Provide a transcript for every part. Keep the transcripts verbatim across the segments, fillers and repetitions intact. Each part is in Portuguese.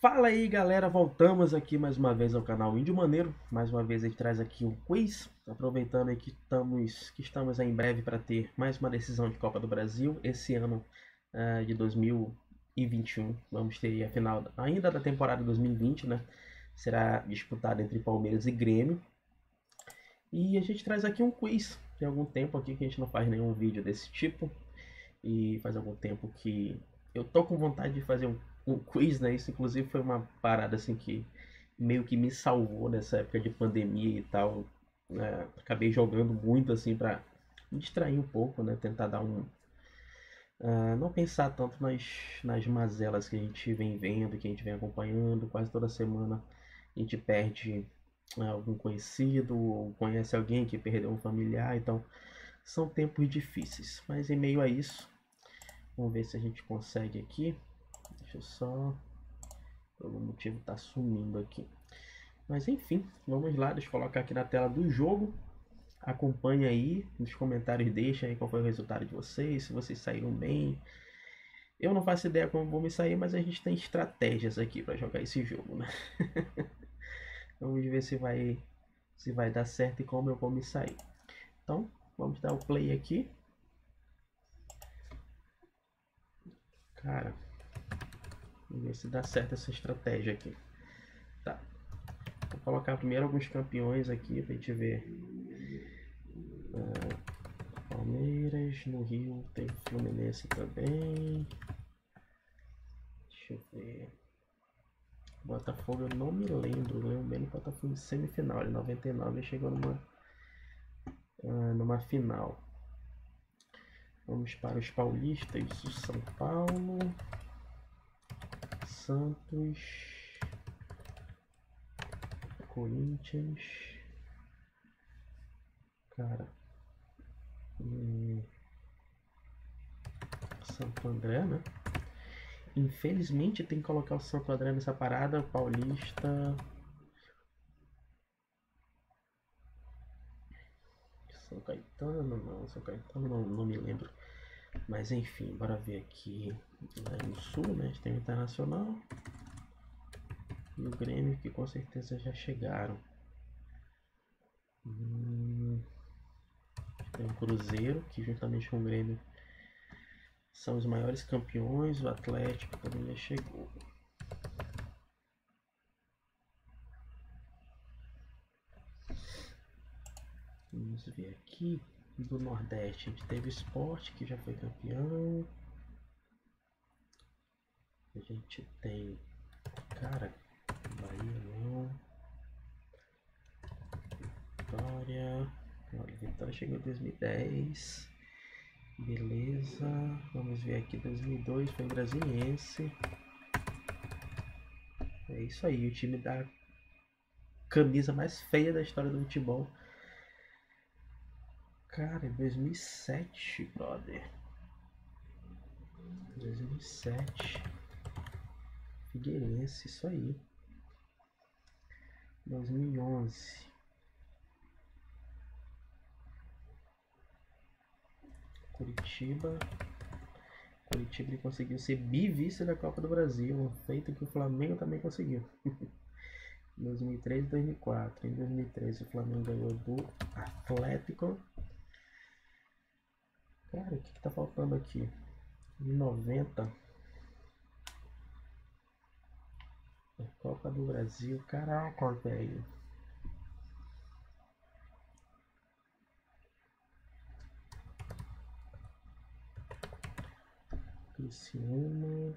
Fala aí galera, voltamos aqui mais uma vez ao canal Índio Maneiro. Mais uma vez a gente traz aqui um quiz, aproveitando aí que estamos, que estamos aí em breve para ter mais uma decisão de Copa do Brasil. Esse ano uh, de dois mil e vinte e um, vamos ter a final ainda da temporada dois mil e vinte, né? Será disputada entre Palmeiras e Grêmio. E a gente traz aqui um quiz. Tem algum tempo aqui que a gente não faz nenhum vídeo desse tipo. E faz algum tempo que eu tô com vontade de fazer um, um quiz, né? Isso inclusive foi uma parada assim que meio que me salvou nessa época de pandemia e tal. Né? Acabei jogando muito assim pra me distrair um pouco, né? Tentar dar um. Uh, não pensar tanto nas, nas mazelas que a gente vem vendo, que a gente vem acompanhando. Quase toda semana a gente perde uh, algum conhecido, ou conhece alguém que perdeu um familiar, então são tempos difíceis. Mas em meio a isso, vamos ver se a gente consegue aqui. Deixa eu só. Por algum motivo tá sumindo aqui. Mas enfim, vamos lá. Deixa eu colocar aqui na tela do jogo. Acompanhe aí. Nos comentários deixa aí qual foi o resultado de vocês. Se vocês saíram bem. Eu não faço ideia como vou me sair, mas a gente tem estratégias aqui para jogar esse jogo, né? Vamos ver se vai, se vai dar certo e como eu vou me sair. Então, vamos dar o play aqui. Cara, vamos ver se dá certo essa estratégia aqui. Tá. Vou colocar primeiro alguns campeões aqui pra gente ver. Uh, Palmeiras, no Rio tem Fluminense também. Deixa eu ver. Botafogo eu não me lembro. Eu lembro bem do Botafogo em semifinal. Em noventa e nove ele chegou numa, uh, numa final. Vamos para os paulistas. O São Paulo, Santos, Corinthians. Cara. Hum, Santo André, né? Infelizmente tem que colocar o Santo André nessa parada. Paulista. São Caetano, não. São Caetano não, não me lembro. Mas enfim, bora ver aqui lá no sul, né? A gente tem o Internacional e o Grêmio, que com certeza já chegaram. Hum, tem o Cruzeiro, que juntamente com o Grêmio são os maiores campeões. O Atlético também já chegou. Vamos ver aqui. Do Nordeste a gente teve o Sport, que já foi campeão. A gente tem, cara, Bahia não. Vitória. Olha, Vitória chegou em dois mil e dez. Beleza. Vamos ver aqui, dois mil e dois foi Brasiliense. É isso aí, o time da camisa mais feia da história do futebol. Cara, dois mil e sete, brother. dois mil e sete. Figueirense, isso aí. dois mil e onze. Curitiba. Curitiba ele conseguiu ser bivice da Copa do Brasil, um feito que o Flamengo também conseguiu. dois mil e três e dois mil e quatro. Em dois mil e três o Flamengo ganhou do Atlético. Cara, o que, que tá faltando aqui? Em noventa. Copa do Brasil. Caraca, velho. Criciúma.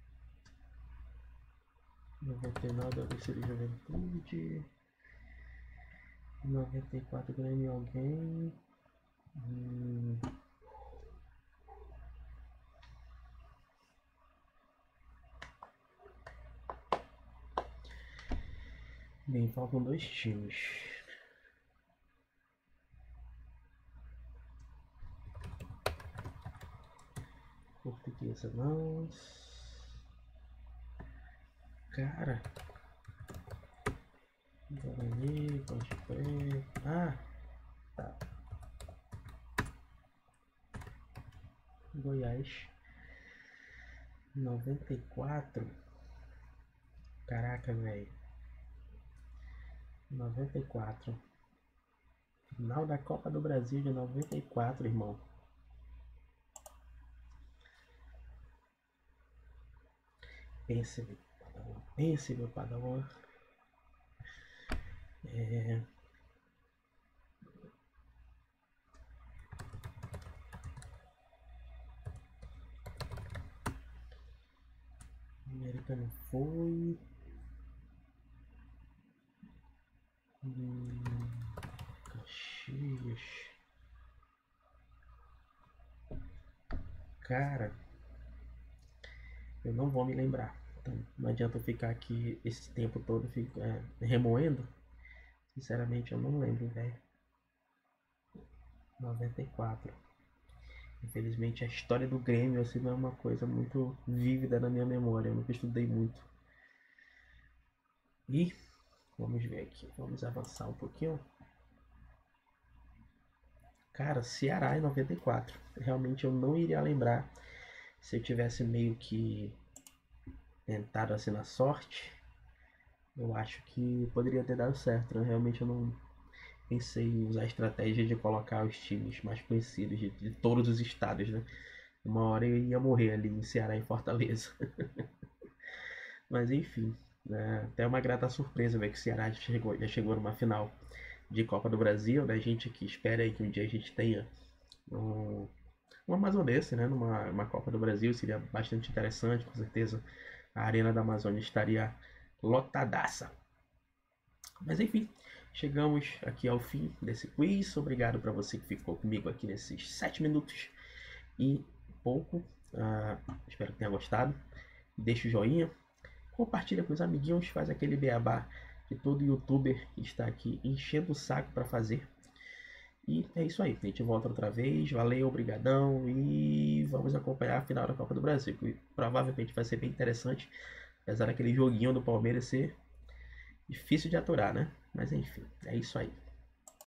noventa e nove, A B C de Juventude. noventa e quatro, Grêmio alguém. Hum. Bem, faltam dois times. Portuguesa não. Cara. Guarani, Ponte Preta. Ah, tá. Goiás. noventa e quatro. Caraca, velho. noventa e quatro. Final da Copa do Brasil de noventa e quatro, irmão. Pense, meu padawan. Pense, meu padawan. É... América não foi. Hum... Caxias. Cara, eu não vou me lembrar. Então, não adianta eu ficar aqui esse tempo todo fico, é, remoendo. Sinceramente, eu não lembro, velho. noventa e quatro. Infelizmente, a história do Grêmio assim, não é uma coisa muito vívida na minha memória. Eu nunca estudei muito. E vamos ver aqui. Vamos avançar um pouquinho. Cara, Ceará em noventa e quatro. Realmente eu não iria lembrar se eu tivesse meio que tentado assim na sorte. Eu acho que poderia ter dado certo, né? Realmente eu não pensei em usar a estratégia de colocar os times mais conhecidos de, de todos os estados, né? Uma hora eu ia morrer ali em Ceará e Fortaleza. Mas enfim, né? Até uma grata surpresa ver que o Ceará já chegou, já chegou numa final de Copa do Brasil, né? A gente que espera aí que um dia a gente tenha um, um amazonense, né? Numa uma Copa do Brasil, seria bastante interessante, com certeza a Arena da Amazônia estaria lotadaça. Mas enfim, chegamos aqui ao fim desse quiz. Obrigado para você que ficou comigo aqui nesses sete minutos e pouco. Uh, espero que tenha gostado. Deixa o joinha, compartilha com os amiguinhos, faz aquele beabá que todo youtuber está aqui enchendo o saco para fazer. E é isso aí, a gente volta outra vez. Valeu, obrigadão e vamos acompanhar a final da Copa do Brasil, que provavelmente vai ser bem interessante, apesar daquele joguinho do Palmeiras ser difícil de aturar, né? Mas enfim, é isso aí.